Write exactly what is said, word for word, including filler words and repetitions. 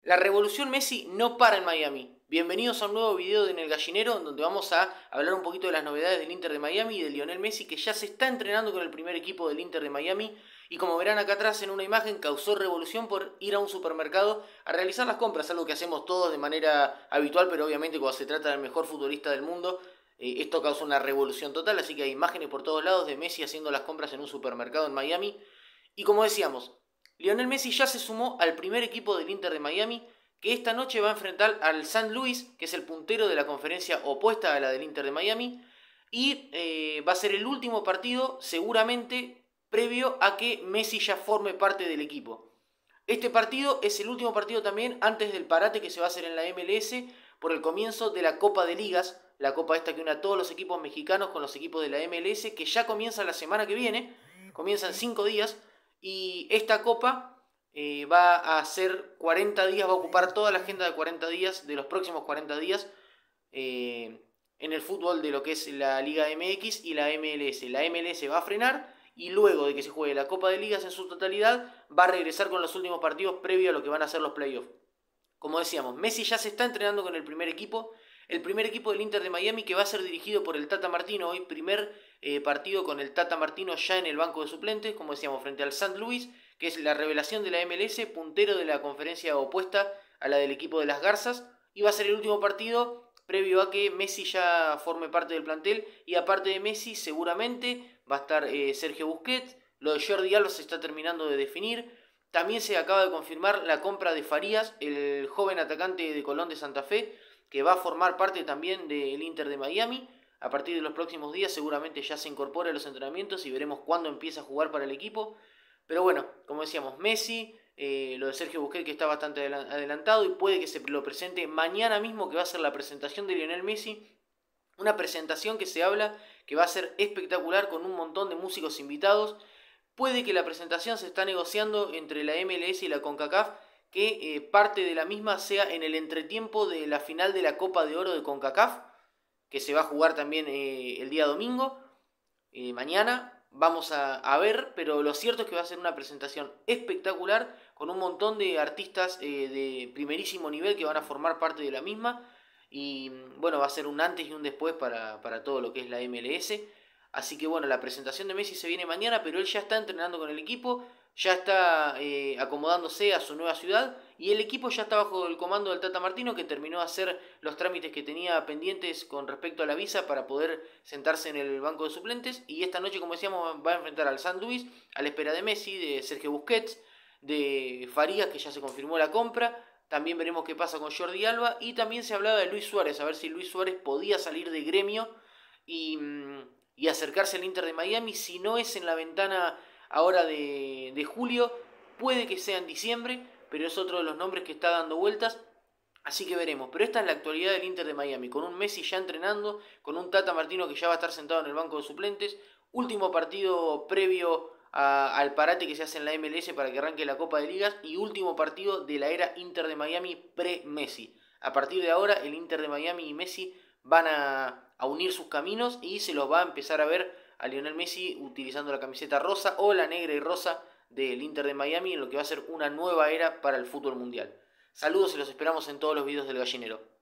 La revolución Messi no para en Miami. Bienvenidos a un nuevo video de En el Gallinero, donde vamos a hablar un poquito de las novedades del Inter de Miami y de Lionel Messi, que ya se está entrenando con el primer equipo del Inter de Miami. Y como verán acá atrás en una imagen, causó revolución por ir a un supermercado a realizar las compras, algo que hacemos todos de manera habitual, pero obviamente cuando se trata del mejor futbolista del mundo, eh, esto causó una revolución total, así que hay imágenes por todos lados de Messi haciendo las compras en un supermercado en Miami. Y como decíamos, Lionel Messi ya se sumó al primer equipo del Inter de Miami, que esta noche va a enfrentar al San Luis, que es el puntero de la conferencia opuesta a la del Inter de Miami, y eh, va a ser el último partido, seguramente, previo a que Messi ya forme parte del equipo. Este partido es el último partido también antes del parate que se va a hacer en la M L S por el comienzo de la Copa de Ligas, la copa esta que une a todos los equipos mexicanos con los equipos de la M L S, que ya comienza la semana que viene, comienza en cinco días, y esta copa eh, va a ser cuarenta días, va a ocupar toda la agenda de cuarenta días, de los próximos cuarenta días, eh, en el fútbol de lo que es la Liga M X y la M L S. La M L S va a frenar y luego de que se juegue la Copa de Ligas en su totalidad, va a regresar con los últimos partidos previo a lo que van a ser los playoffs. Como decíamos, Messi ya se está entrenando con el primer equipo, el primer equipo del Inter de Miami, que va a ser dirigido por el Tata Martino. Hoy primer eh, partido con el Tata Martino ya en el banco de suplentes, como decíamos, frente al Saint Louis, que es la revelación de la M L S, puntero de la conferencia opuesta a la del equipo de las Garzas, y va a ser el último partido previo a que Messi ya forme parte del plantel. Y aparte de Messi, seguramente va a estar eh, Sergio Busquets. Lo de Jordi Alba se está terminando de definir. También se acaba de confirmar la compra de Farías, el joven atacante de Colón de Santa Fe, que va a formar parte también del Inter de Miami. A partir de los próximos días seguramente ya se incorpora a los entrenamientos y veremos cuándo empieza a jugar para el equipo. Pero bueno, como decíamos, Messi, eh, lo de Sergio Busquets, que está bastante adelantado y puede que se lo presente mañana mismo, que va a ser la presentación de Lionel Messi. Una presentación que se habla que va a ser espectacular, con un montón de músicos invitados. Puede que la presentación se está negociando entre la M L S y la CONCACAF, que eh, parte de la misma sea en el entretiempo de la final de la Copa de Oro de CONCACAF, que se va a jugar también eh, el día domingo, eh, mañana. Vamos a, a ver, pero lo cierto es que va a ser una presentación espectacular, con un montón de artistas eh, de primerísimo nivel que van a formar parte de la misma. Y bueno, va a ser un antes y un después para, para todo lo que es la M L S. Así que bueno, la presentación de Messi se viene mañana, pero él ya está entrenando con el equipo, ya está eh, acomodándose a su nueva ciudad, y el equipo ya está bajo el comando del Tata Martino, que terminó de hacer los trámites que tenía pendientes con respecto a la visa para poder sentarse en el banco de suplentes. Y esta noche, como decíamos, va a enfrentar al San Luis a la espera de Messi, de Sergio Busquets, de Farías, que ya se confirmó la compra. También veremos qué pasa con Jordi Alba, y también se hablaba de Luis Suárez, a ver si Luis Suárez podía salir de Gremio y, y acercarse al Inter de Miami. Si no es en la ventana ahora de, de julio, puede que sea en diciembre, pero es otro de los nombres que está dando vueltas. Así que veremos, pero esta es la actualidad del Inter de Miami, con un Messi ya entrenando, con un Tata Martino que ya va a estar sentado en el banco de suplentes, último partido previo a, al parate que se hace en la M L S para que arranque la Copa de Ligas, y último partido de la era Inter de Miami pre-Messi. A partir de ahora el Inter de Miami y Messi van a, a unir sus caminos, y se los va a empezar a ver a Lionel Messi utilizando la camiseta rosa o la negra y rosa del Inter de Miami, en lo que va a ser una nueva era para el fútbol mundial. Saludos y los esperamos en todos los videos del Gallinero.